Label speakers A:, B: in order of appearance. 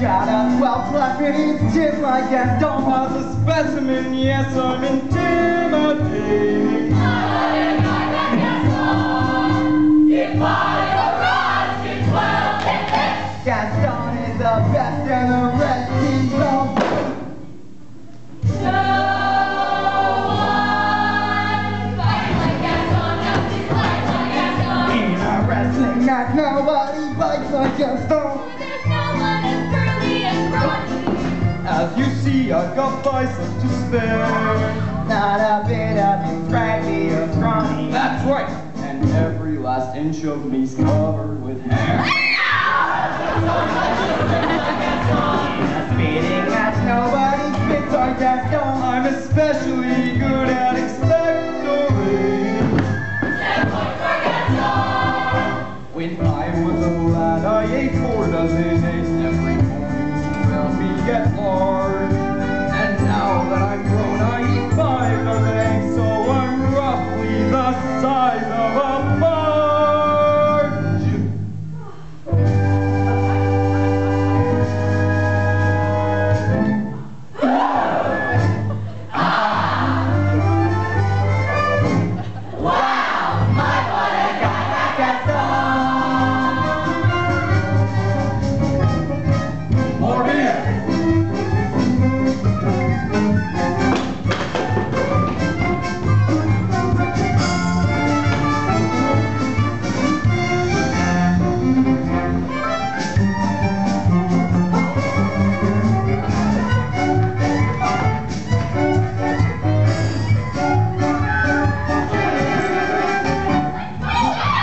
A: got a well-flapping tip like Gaston.
B: As a specimen, yes, I'm intimidating.
A: Gaston is the best and the rest he's all wrestling match, nobody bites like Gaston.
C: There's no one as curly and scrawny.
B: As you see, I've got biceps to spare.
A: Not a bit of you scraggly or scrawny.
B: That's right, and every last inch of me's covered with hair.
A: Spitting match, nobody spits like Gaston.
B: I'm especially good at expectorating.
C: 10 points for Gaston.
B: When I was a lad, I ate 4 dozen eggs every morning to help me get on.